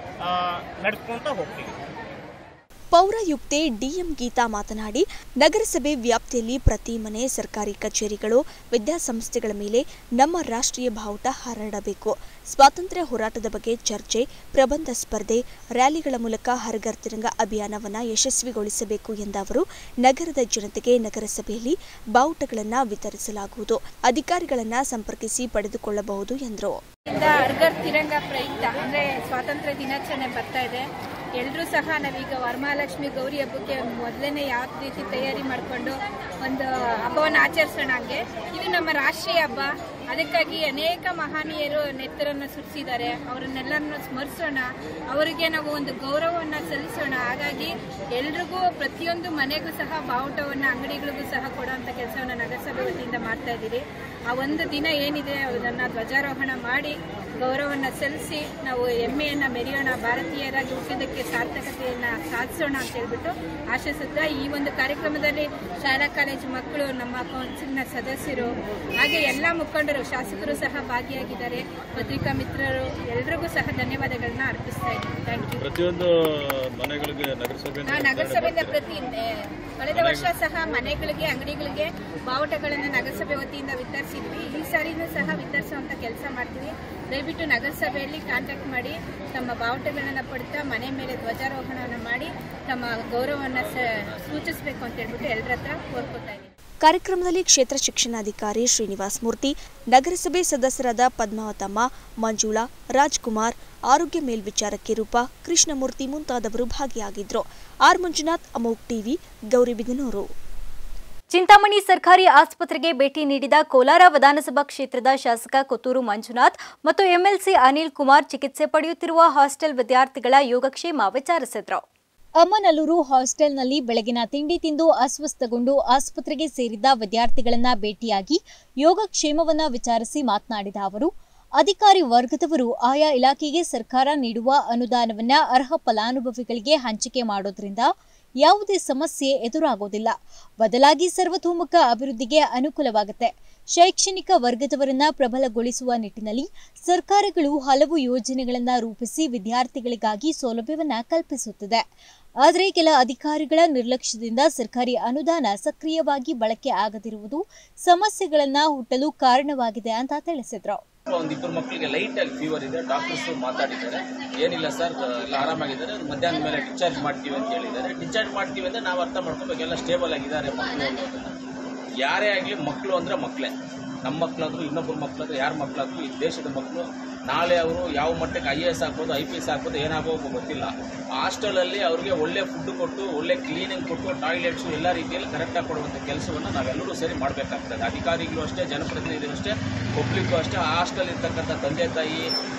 ನಡ್ಸ್ಕೊಂತ ಹೋಗ್ತೀವಿ. ಪೌರಾಯುಕ್ತೆ ಡಿಎಂ ಗೀತಾ ಮಾತನಾಡಿ, ನಗರಸಭೆ ವ್ಯಾಪ್ತಿಯಲ್ಲಿ ಪ್ರತಿ ಮನೆ, ಸರ್ಕಾರಿ ಕಚೇರಿಗಳು, ವಿದ್ಯಾಸಂಸ್ಥೆಗಳ ಮೇಲೆ ನಮ್ಮ ರಾಷ್ಟ್ರೀಯ ಬಾವುಟ ಹಾರಾಡಬೇಕು. ಸ್ವಾತಂತ್ರ್ಯ ಹೋರಾಟದ ಬಗ್ಗೆ ಚರ್ಚೆ, ಪ್ರಬಂಧ ಸ್ಪರ್ಧೆ, ರ್ಯಾಲಿಗಳ ಮೂಲಕ ಹರ್ ಘರ್ ತಿರಂಗಾ ಅಭಿಯಾನವನ್ನು ಯಶಸ್ವಿಗೊಳಿಸಬೇಕು ಎಂದ ಅವರು, ನಗರದ ಜನತೆಗೆ ನಗರಸಭೆಯಲ್ಲಿ ಬಾವುಟಗಳನ್ನು ವಿತರಿಸಲಾಗುವುದು, ಅಧಿಕಾರಿಗಳನ್ನು ಸಂಪರ್ಕಿಸಿ ಪಡೆದುಕೊಳ್ಳಬಹುದು ಎಂದರು. ಹರ್ ಘರ್ ತಿರಂಗಾ ಪ್ರಯುಕ್ತ ಅಂದರೆ ಸ್ವಾತಂತ್ರ್ಯ ದಿನಾಚರಣೆ ಬರ್ತಾ ಇದೆ. ಎಲ್ಲರೂ ಸಹ ನಾವೀಗ ವರಮಹಾಲಕ್ಷ್ಮಿ ಗೌರಿ ಹಬ್ಬಕ್ಕೆ ಮೊದಲನೇ ಯಾವ ರೀತಿ ತಯಾರಿ ಮಾಡಿಕೊಂಡು ಒಂದು ಹಬ್ಬವನ್ನು ಆಚರಿಸೋಣ. ಹಂಗೆ ಇದು ನಮ್ಮ ರಾಷ್ಟ್ರೀಯ ಹಬ್ಬ. ಅದಕ್ಕಾಗಿ ಅನೇಕ ಮಹನೀಯರು ನೆತ್ತರನ್ನು ಸುರಿಸಿದ್ದಾರೆ. ಅವರನ್ನೆಲ್ಲರನ್ನು ಸ್ಮರಿಸೋಣ, ಅವರಿಗೆ ನಾವು ಒಂದು ಗೌರವವನ್ನು ಸಲ್ಲಿಸೋಣ. ಹಾಗಾಗಿ ಎಲ್ರಿಗೂ ಪ್ರತಿಯೊಂದು ಮನೆಗೂ ಸಹ ಬಾವುಟವನ್ನು, ಅಂಗಡಿಗಳಿಗೂ ಸಹ ಕೊಡುವಂಥ ಕೆಲಸವನ್ನು ನಗರಸಭೆ ವತಿಯಿಂದ ಮಾಡ್ತಾ ಇದ್ದೀರಿ. ಆ ಒಂದು ದಿನ ಏನಿದೆ ಅದನ್ನು ಧ್ವಜಾರೋಹಣ ಮಾಡಿ ಗೌರವವನ್ನು ಸಲ್ಲಿಸಿ ನಾವು ಹೆಮ್ಮೆಯನ್ನು ಮೆರೆಯೋಣ, ಭಾರತೀಯರಾಗಿ ಹುಟ್ಟಿದ್ದಕ್ಕೆ ಸಾರ್ಥಕತೆಯನ್ನು ಸಾಧಿಸೋಣ ಅಂತ ಹೇಳ್ಬಿಟ್ಟು ಆಶಿಸುತ್ತಾ ಈ ಒಂದು ಕಾರ್ಯಕ್ರಮದಲ್ಲಿ ಶಾಲಾ ಕಾಲೇಜು ಮಕ್ಕಳು, ನಮ್ಮ ಕೌನ್ಸಿಲ್ನ ಸದಸ್ಯರು, ಹಾಗೆ ಎಲ್ಲ ಮುಖಂಡರು, ಶಾಸಕರು ಸಹ ಭಾಗಿಯಾಗಿದ್ದಾರೆ. ಪತ್ರಿಕಾ ಮಿತ್ರರು ಎಲ್ರಿಗೂ ಸಹ ಧನ್ಯವಾದಗಳನ್ನ ಅರ್ಪಿಸ್ತಾ ಇದ್ದೀನಿ. Thank you. ಪ್ರತಿಯೊಂದು ಮನೆಗಳಿಗೆ ನಗರಸಭೆ ನಗರಸಭೆಯಿಂದ ಪ್ರತಿ ಕಳೆದ ವರ್ಷ ಸಹ ಮನೆಗಳಿಗೆ, ಅಂಗಡಿಗಳಿಗೆ ಬಾವುಟಗಳನ್ನು ನಗರಸಭೆ ವತಿಯಿಂದ ವಿತರಿಸಿದ್ವಿ. ಈ ಸಾರಿನೂ ಸಹ ವಿತರಿಸುವಂತ ಕೆಲಸ ಮಾಡ್ತೀವಿ. ದಯವಿಟ್ಟು ನಗರಸಭೆಯಲ್ಲಿ ಕಾಂಟ್ಯಾಕ್ಟ್ ಮಾಡಿ ತಮ್ಮ ಬಾವುಟಗಳನ್ನು ಪಡ್ತಾ ಮನೆ ಮೇಲೆ ಧ್ವಜಾರೋಹಣವನ್ನು ಮಾಡಿ ತಮ್ಮ ಗೌರವವನ್ನು ಸೂಚಿಸಬೇಕು ಅಂತ ಹೇಳ್ಬಿಟ್ಟು ಎಲ್ಲರ ಹತ್ರ ಕೋರ್ಕೊತಾ ಇದ್ದೀನಿ. ಕಾರ್ಯಕ್ರಮದಲ್ಲಿ ಕ್ಷೇತ್ರ ಶಿಕ್ಷಣಾಧಿಕಾರಿ ಶ್ರೀನಿವಾಸ್ ಮೂರ್ತಿ, ನಗರಸಭೆ ಸದಸ್ಯರಾದ ಪದ್ಮಾವತಮ್ಮ, ಮಂಜುಳಾ, ರಾಜ್ಕುಮಾರ್, ಆರೋಗ್ಯ ಮೇಲ್ವಿಚಾರಕಿ ರೂಪಾ, ಕೃಷ್ಣಮೂರ್ತಿ ಮುಂತಾದವರು ಭಾಗಿಯಾಗಿದ್ದರು. ಆರ್ ಮಂಜುನಾಥ್, ಅಮೋಕ್ ಟಿವಿ, ಗೌರಿಬಿದನೂರು. ಚಿಂತಾಮಣಿ ಸರ್ಕಾರಿ ಆಸ್ಪತ್ರೆಗೆ ಭೇಟಿ ನೀಡಿದ ಕೋಲಾರ ವಿಧಾನಸಭಾ ಕ್ಷೇತ್ರದ ಶಾಸಕ ಕೊತ್ತೂರು ಮಂಜುನಾಥ್ ಮತ್ತು ಎಂಎಲ್ಸಿ ಅನಿಲ್ ಕುಮಾರ್ ಚಿಕಿತ್ಸೆ ಪಡೆಯುತ್ತಿರುವ ಹಾಸ್ಟೆಲ್ ವಿದ್ಯಾರ್ಥಿಗಳ ಯೋಗಕ್ಷೇಮ ವಿಚಾರಿಸಿದರು. ಅಮ್ಮನಲ್ಲೂರು ಹಾಸ್ಟೆಲ್ನಲ್ಲಿ ಬೆಳಗಿನ ತಿಂಡಿ ತಿಂದು ಅಸ್ವಸ್ಥಗೊಂಡು ಆಸ್ಪತ್ರೆಗೆ ಸೇರಿದ್ದ ವಿದ್ಯಾರ್ಥಿಗಳನ್ನ ಭೇಟಿಯಾಗಿ ಯೋಗಕ್ಷೇಮವನ್ನ ವಿಚಾರಿಸಿ ಮಾತನಾಡಿದ ಅವರು, ಅಧಿಕಾರಿ ವರ್ಗದವರು ಆಯಾ ಇಲಾಖೆಗೆ ಸರ್ಕಾರ ನೀಡುವ ಅನುದಾನವನ್ನ ಅರ್ಹ ಫಲಾನುಭವಿಗಳಿಗೆ ಹಂಚಿಕೆ ಮಾಡೋದ್ರಿಂದ ಯಾವುದೇ ಸಮಸ್ಯೆ ಎದುರಾಗೋದಿಲ್ಲ. ಬದಲಾಗಿ ಸರ್ವತೋಮುಖ ಅಭಿವೃದ್ಧಿಗೆ ಅನುಕೂಲವಾಗುತ್ತೆ. ಶೈಕ್ಷಣಿಕ ವರ್ಗದವರನ್ನ ಪ್ರಬಲಗೊಳಿಸುವ ನಿಟ್ಟಿನಲ್ಲಿ ಸರ್ಕಾರಗಳು ಹಲವು ಯೋಜನೆಗಳನ್ನು ರೂಪಿಸಿ ವಿದ್ಯಾರ್ಥಿಗಳಿಗಾಗಿ ಸೌಲಭ್ಯವನ್ನ ಕಲ್ಪಿಸುತ್ತಿದೆ. ಆದರೆ ಕೆಲ ಅಧಿಕಾರಿಗಳ ನಿರ್ಲಕ್ಷ್ಯದಿಂದ ಸರ್ಕಾರಿ ಅನುದಾನ ಸಕ್ರಿಯವಾಗಿ ಬಳಕೆ ಆಗದಿರುವುದು ಸಮಸ್ಯೆಗಳನ್ನ ಹುಟ್ಟಲು ಕಾರಣವಾಗಿದೆ ಅಂತ ತಿಳಿಸಿದ್ರು. ಒಂದಿಬ್ಬರು ಮಕ್ಕಳಿಗೆ ಲೈಟ್ ಆಗಿ ಫೀವರ್ ಇದೆ, ಡಾಕ್ಟರ್ಸ್ ಮಾತಾಡಿದ್ದಾರೆ. ಏನಿಲ್ಲ ಸರ್, ಎಲ್ಲ ಆರಾಮಾಗಿದ್ದಾರೆ, ಮಧ್ಯಾಹ್ನ ಮೇಲೆ ಡಿಸ್ಚಾರ್ಜ್ ಮಾಡ್ತೀವಿ ಅಂತ ಹೇಳಿದ್ದಾರೆ. ಡಿಸ್ಚಾರ್ಜ್ ಮಾಡ್ತೀವಿ ಅಂದ್ರೆ ನಾವು ಅರ್ಥ ಮಾಡ್ಕೋಬೇಕು, ಎಲ್ಲ ಸ್ಟೇಬಲ್ ಆಗಿದ್ದಾರೆ ಮಕ್ಕಳು ಅನ್ನೋದನ್ನ. ಯಾರೇ ಆಗಲಿ ಮಕ್ಕಳು ಅಂದ್ರೆ ಮಕ್ಕಳೇ. ನಮ್ಮ ಮಕ್ಕಳಾದ್ರು, ಇನ್ನೊಬ್ಬರ ಮಕ್ಕಳಾದ್ರು, ಯಾರ ಮಕ್ಕಳಾದ್ರು ಈ ದೇಶದ ಮಕ್ಕಳು. ನಾಳೆ ಅವರು ಯಾವ ಮಟ್ಟಕ್ಕೆ ಐ ಎ ಎಸ್ ಆಗ್ಬೋದು, ಐ ಪಿ ಎಸ್ ಆಗ್ಬೋದು, ಏನಾಗಬೇಕು ಗೊತ್ತಿಲ್ಲ. ಹಾಸ್ಟೆಲಲ್ಲಿ ಅವ್ರಿಗೆ ಒಳ್ಳೆ ಫುಡ್ ಕೊಟ್ಟು, ಒಳ್ಳೆ ಕ್ಲೀನಿಂಗ್ ಕೊಟ್ಟು, ಟಾಯ್ಲೆಟ್ಸು ಎಲ್ಲ ರೀತಿಯಲ್ಲಿ ಕರೆಕ್ಟಾಗಿ ಕೊಡುವಂಥ ಕೆಲಸವನ್ನು ನಾವೆಲ್ಲರೂ ಸೇರಿ ಮಾಡಬೇಕಾಗ್ತದೆ. ಅಧಿಕಾರಿಗಳು ಅಷ್ಟೇ, ಜನಪ್ರತಿನಿಧಿಗಳು ಅಷ್ಟೇ, ಪಬ್ಲಿಕ್ಕು ಅಷ್ಟೇ. ಆ ಹಾಸ್ಟೆಲ್ ಇರ್ತಕ್ಕಂಥ ತಂದೆ ತಾಯಿ,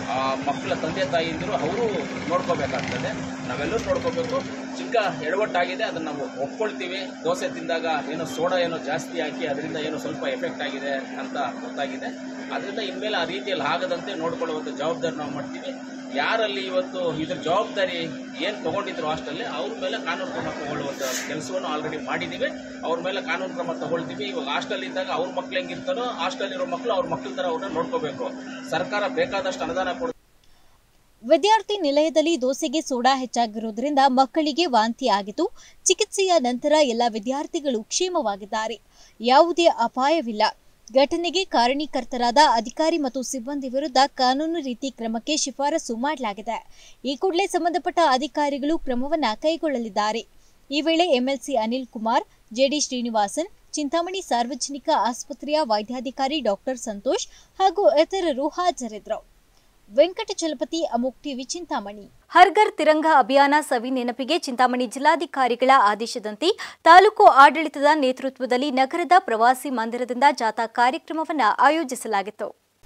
ಮಕ್ಕಳ ತಂದೆ ತಾಯಿಂದರು ಅವರು ನೋಡ್ಕೋಬೇಕಾಗ್ತದೆ. ನಾವೆಲ್ಲರೂ ನೋಡ್ಕೋಬೇಕು. ಚಿಕ್ಕ ಎಡವಟ್ಟಾಗಿದೆ, ಅದನ್ನು ನಾವು ಒಪ್ಕೊಳ್ತೀವಿ. ದೋಸೆ ತಿಂದಾಗ ಏನೋ ಸೋಡಾ ಏನೋ ಜಾಸ್ತಿ ಹಾಕಿ ಅದರಿಂದ ಏನೋ ಸ್ವಲ್ಪ ಎಫೆಕ್ಟ್ ಆಗಿದೆ ಅಂತ ಗೊತ್ತಾಗಿದೆ. ಅದರಿಂದ ಇನ್ಮೇಲೆ ಆ ರೀತಿಯಲ್ಲಿ ಆಗದಂತೆ ನೋಡ್ಕೊಳ್ಳುವಂಥ ಜವಾಬ್ದಾರಿ ನಾವು ಮಾಡ್ತೀವಿ. ಯಾರಲ್ಲಿ ಇವತ್ತು ಇದ್ರ ಜವಾಬ್ದಾರಿ ಏನು ತಗೊಂಡಿದ್ರು ಹಾಸ್ಟೆಲ್, ಅವ್ರ ಮೇಲೆ ಕಾನೂನು ಕ್ರಮ ತಗೊಳ್ಳುವಂಥ ಕೆಲಸವನ್ನು ಆಲ್ರೆಡಿ ಮಾಡಿದ್ದೀವಿ. ಅವ್ರ ಮೇಲೆ ಕಾನೂನು ಕ್ರಮ ತಗೊಳ್ತೀವಿ. ಇವಾಗ ಹಾಸ್ಟೆಲ್ ಇದ್ದಾಗ ಅವ್ರ ಮಕ್ಳು ಹೆಂಗಿರ್ತಾರೋ ಹಾಸ್ಟೆಲ್ ಇರೋ ಮಕ್ಕಳು ಅವ್ರ ಮಕ್ಕಳ ಥರ ಅವ್ರನ್ನ ನೋಡ್ಕೋಬೇಕು. ಸರ್ಕಾರ ಬೇಕಾದಷ್ಟು ಅನುದಾನ ಕೊಡ. ವಿದ್ಯಾರ್ಥಿ ನಿಲಯದಲ್ಲಿ ದೋಸೆಗೆ ಸೋಡಾ ಹೆಚ್ಚಾಗಿರುವುದರಿಂದ ಮಕ್ಕಳಿಗೆ ವಾಂತಿ ಆಗಿತ್ತು. ಚಿಕಿತ್ಸೆಯ ನಂತರ ಎಲ್ಲ ವಿದ್ಯಾರ್ಥಿಗಳು ಕ್ಷೇಮವಾಗಿದ್ದಾರೆ. ಯಾವುದೇ ಅಪಾಯವಿಲ್ಲ. ಘಟನೆಗೆ ಕಾರಣೀಕರ್ತರಾದ ಅಧಿಕಾರಿ ಮತ್ತು ಸಿಬ್ಬಂದಿ ವಿರುದ್ಧ ಕಾನೂನು ರೀತಿ ಕ್ರಮಕ್ಕೆ ಶಿಫಾರಸು ಮಾಡಲಾಗಿದೆ. ಈ ಕೂಡಲೇ ಸಂಬಂಧಪಟ್ಟ ಅಧಿಕಾರಿಗಳು ಕ್ರಮವನ್ನು ಕೈಗೊಳ್ಳಲಿದ್ದಾರೆ. ಈ ವೇಳೆ ಎಂಎಲ್ಸಿ ಅನಿಲ್ ಕುಮಾರ್, ಜೆಡಿ ಶ್ರೀನಿವಾಸನ್, ಚಿಂತಾಮಣಿ ಸಾರ್ವಜನಿಕ ಆಸ್ಪತ್ರೆಯ ವೈದ್ಯಾಧಿಕಾರಿ ಡಾಕ್ಟರ್ ಸಂತೋಷ್ ಹಾಗೂ ಇತರರು ಹಾಜರಿದ್ದರು. ವೆಂಕಟಚಲಪತಿ, ಅಮೋಕ್ ಟಿವಿ, ಚಿಂತಾಮಣಿ. ಹರ್ಘರ್ ತಿರಂಗ ಅಭಿಯಾನ ಸವಿ ನೆನಪಿಗೆ ಚಿಂತಾಮಣಿ ಜಿಲ್ಲಾಧಿಕಾರಿಗಳ ಆದೇಶದಂತೆ ತಾಲೂಕು ಆಡಳಿತದ ನೇತೃತ್ವದಲ್ಲಿ ನಗರದ ಪ್ರವಾಸಿ ಮಂದಿರದಿಂದ ಜಾಥಾ ಕಾರ್ಯಕ್ರಮವನ್ನು ಆಯೋಜಿಸಲಾಗಿತ್ತು.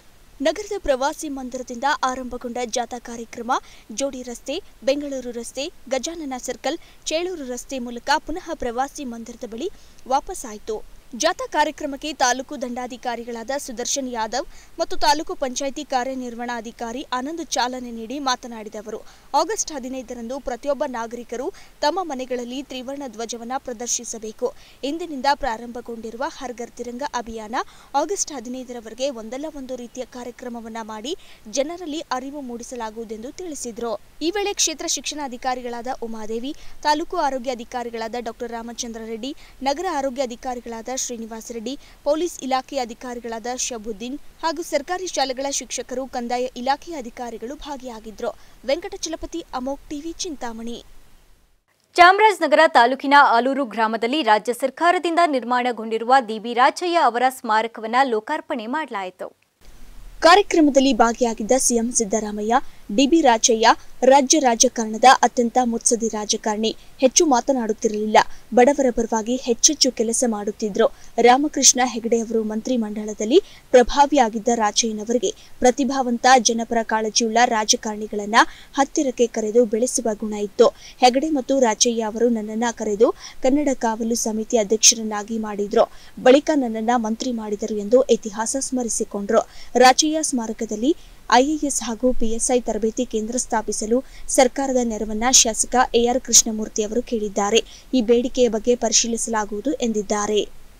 ನಗರದ ಪ್ರವಾಸಿ ಮಂದಿರದಿಂದ ಆರಂಭಗೊಂಡ ಜಾಥಾ ಕಾರ್ಯಕ್ರಮ ಜೋಡಿ ರಸ್ತೆ, ಬೆಂಗಳೂರು ರಸ್ತೆ, ಗಜಾನನ ಸರ್ಕಲ್, ಚೇಳೂರು ರಸ್ತೆ ಮೂಲಕ ಪುನಃ ಪ್ರವಾಸಿ ಮಂದಿರದ ಬಳಿ ವಾಪಸ್ಸಾಯಿತು. ಜಾಥಾ ಕಾರ್ಯಕ್ರಮಕ್ಕೆ ತಾಲೂಕು ದಂಡಾಧಿಕಾರಿಗಳಾದ ಸುದರ್ಶನ್ ಯಾದವ್ ಮತ್ತು ತಾಲೂಕು ಪಂಚಾಯಿತಿ ಕಾರ್ಯನಿರ್ವಹಣಾಧಿಕಾರಿ ಆನಂದ್ ಚಾಲನೆ ನೀಡಿ ಮಾತನಾಡಿದ ಅವರು, ಆಗಸ್ಟ್ ಹದಿನೈದರಂದು ಪ್ರತಿಯೊಬ್ಬ ನಾಗರಿಕರು ತಮ್ಮ ಮನೆಗಳಲ್ಲಿ ತ್ರಿವರ್ಣ ಧ್ವಜವನ್ನು ಪ್ರದರ್ಶಿಸಬೇಕು. ಇಂದಿನಿಂದ ಪ್ರಾರಂಭಗೊಂಡಿರುವ ಹರ್ಘರ್ ತಿರಂಗ ಅಭಿಯಾನ ಆಗಸ್ಟ್ ಹದಿನೈದರವರೆಗೆ ಒಂದಲ್ಲ ಒಂದು ರೀತಿಯ ಕಾರ್ಯಕ್ರಮವನ್ನು ಮಾಡಿ ಜನರಲ್ಲಿ ಅರಿವು ಮೂಡಿಸಲಾಗುವುದೆಂದು ತಿಳಿಸಿದರು. ಈ ವೇಳೆ ಕ್ಷೇತ್ರ ಶಿಕ್ಷಣಾಧಿಕಾರಿಗಳಾದ ಉಮಾದೇವಿ, ತಾಲೂಕು ಆರೋಗ್ಯ ಅಧಿಕಾರಿಗಳಾದ ಡಾಕ್ಟರ್ ರಾಮಚಂದ್ರ ರೆಡ್ಡಿ, ನಗರ ಆರೋಗ್ಯ ಅಧಿಕಾರಿಗಳಾದ ಶ್ರೀನಿವಾಸ ರೆಡ್ಡಿ, ಪೊಲೀಸ್ ಇಲಾಖೆಯ ಅಧಿಕಾರಿಗಳಾದ ಶಬುದ್ದೀನ್ ಹಾಗೂ ಸರ್ಕಾರಿ ಶಾಲೆಗಳ ಶಿಕ್ಷಕರು, ಕಂದಾಯ ಇಲಾಖೆಯ ಅಧಿಕಾರಿಗಳು ಭಾಗಿಯಾಗಿದ್ದರು. ವೆಂಕಟಚಲಪತಿ, ಅಮೋಕ್ ಟಿವಿ, ಚಿಂತಾಮಣಿ. ಚಾಮರಾಜನಗರ ತಾಲೂಕಿನ ಆಲೂರು ಗ್ರಾಮದಲ್ಲಿ ರಾಜ್ಯ ಸರ್ಕಾರದಿಂದ ನಿರ್ಮಾಣಗೊಂಡಿರುವ ಡಿಬಿ ರಾಜಯ್ಯ ಅವರ ಸ್ಮಾರಕವನ್ನು ಲೋಕಾರ್ಪಣೆ ಮಾಡಲಾಯಿತು. ಕಾರ್ಯಕ್ರಮದಲ್ಲಿ ಭಾಗಿಯಾಗಿದ್ದ ಸಿಎಂ ಸಿದ್ದರಾಮಯ್ಯ, ಡಿಬಿ ರಾಜಯ್ಯ ರಾಜ್ಯ ರಾಜಕಾರಣದ ಅತ್ಯಂತ ಮುತ್ಸದಿ ರಾಜಕಾರಣಿ. ಹೆಚ್ಚು ಮಾತನಾಡುತ್ತಿರಲಿಲ್ಲ. ಬಡವರ ಪರವಾಗಿ ಹೆಚ್ಚೆಚ್ಚು ಕೆಲಸ ಮಾಡುತ್ತಿದ್ರು. ರಾಮಕೃಷ್ಣ ಹೆಗಡೆ ಅವರು ಮಂತ್ರಿ ಮಂಡಲದಲ್ಲಿ ಪ್ರಭಾವಿಯಾಗಿದ್ದ ರಾಜಯ್ಯನವರಿಗೆ ಪ್ರತಿಭಾವಂತ ಜನಪರ ಕಾಳಜಿಯುಳ್ಳ ರಾಜಕಾರಣಿಗಳನ್ನ ಹತ್ತಿರಕ್ಕೆ ಕರೆದು ಬೆಳೆಸುವ ಗುಣ ಇತ್ತು. ಹೆಗಡೆ ಮತ್ತು ರಾಜಯ್ಯ ಅವರು ನನ್ನನ್ನ ಕರೆದು ಕನ್ನಡ ಕಾವಲು ಸಮಿತಿ ಅಧ್ಯಕ್ಷರನ್ನಾಗಿ ಮಾಡಿದ್ರು. ಬಳಿಕ ನನ್ನನ್ನ ಮಂತ್ರಿ ಮಾಡಿದರು ಎಂದು ಇತಿಹಾಸ ಸ್ಮರಿಸಿಕೊಂಡ್ರು. ರಾಜಯ್ಯ ಸ್ಮಾರಕದಲ್ಲಿ ಐಎಎಸ್ ಹಾಗೂ ಪಿಎಸ್ಐ ತರಬೇತಿ ಕೇಂದ್ರ ಸ್ಥಾಪಿಸಲು ಸರ್ಕಾರದ ನೆರವನ್ನ ಶಾಸಕ ಎಆರ್ ಕೃಷ್ಣಮೂರ್ತಿ ಅವರು ಕೇಳಿದ್ದಾರೆ. ಈ ಬೇಡಿಕೆಯ ಬಗ್ಗೆ ಪರಿಶೀಲಿಸಲಾಗುವುದು ಎಂದಿದ್ದಾರೆ.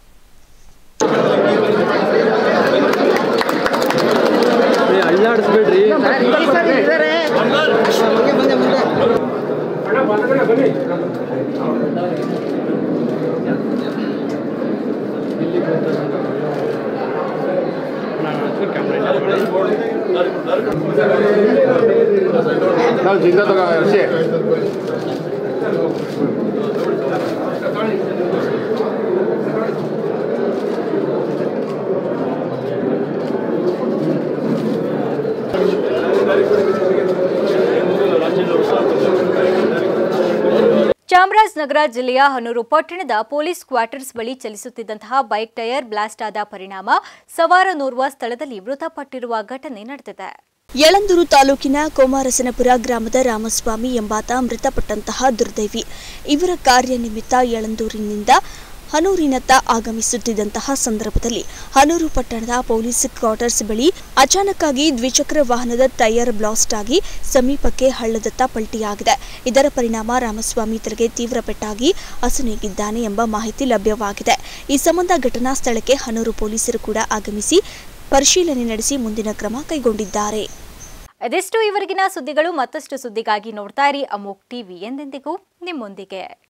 ಚಾಮರಾಜನಗರ ಜಿಲ್ಲೆಯ ಹನೂರು ಪಟ್ಟಣದ ಪೊಲೀಸ್ ಕ್ವಾರ್ಟರ್ಸ್ ಬಳಿ ಚಲಿಸುತ್ತಿದ್ದಂತಹ ಬೈಕ್ ಟೈರ್ ಬ್ಲಾಸ್ಟ್ ಆದ ಪರಿಣಾಮ ಸವಾರನೋರ್ವ ಸ್ಥಳದಲ್ಲಿ ಮೃತಪಟ್ಟಿರುವ ಘಟನೆ ನಡೆದಿದೆ. ಯಳಂದೂರು ತಾಲೂಕಿನ ಕೋಮಾರಸನಪುರ ಗ್ರಾಮದ ರಾಮಸ್ವಾಮಿ ಎಂಬಾತ ಮೃತಪಟ್ಟಂತಹ ದುರ್ದೈವಿ. ಇವರ ಕಾರ್ಯನಿಮಿತ್ತ ಯಳಂದೂರಿನಿಂದ ಹನೂರಿನತ್ತ ಆಗಮಿಸುತ್ತಿದ್ದಂತಹ ಸಂದರ್ಭದಲ್ಲಿ ಹನೂರು ಪಟ್ಟಣದ ಪೊಲೀಸ್ ಕ್ವಾರ್ಟರ್ಸ್ ಬಳಿ ಅಚಾನಕ್ಕಾಗಿ ದ್ವಿಚಕ್ರ ವಾಹನದ ಟೈರ್ ಬ್ಲಾಸ್ಟ್ ಆಗಿ ಸಮೀಪಕ್ಕೆ ಹಳ್ಳದತ್ತ ಪಲ್ಟಿಯಾಗಿದೆ. ಇದರ ಪರಿಣಾಮ ರಾಮಸ್ವಾಮಿ ತಲೆಗೆ ತೀವ್ರ ಪೆಟ್ಟಾಗಿ ಅಸುನೀಗಿದ್ದಾನೆ ಎಂಬ ಮಾಹಿತಿ ಲಭ್ಯವಾಗಿದೆ. ಈ ಸಂಬಂಧ ಘಟನಾ ಸ್ಥಳಕ್ಕೆ ಹನೂರು ಪೊಲೀಸರು ಕೂಡ ಆಗಮಿಸಿ ಪರಿಶೀಲನೆ ನಡೆಸಿ ಮುಂದಿನ ಕ್ರಮ ಕೈಗೊಂಡಿದ್ದಾರೆ. ಅದೆಷ್ಟು ಇವರೆಗಿನ ಸುದ್ದಿಗಳು. ಮತ್ತಷ್ಟು ಸುದ್ದಿಗಾಗಿ ನೋಡ್ತಾ ಇರಿ ಅಮೋಕ್ ಟಿವಿ, ಎಂದೆಂದಿಗೂ ನಿಮ್ಮೊಂದಿಗೆ.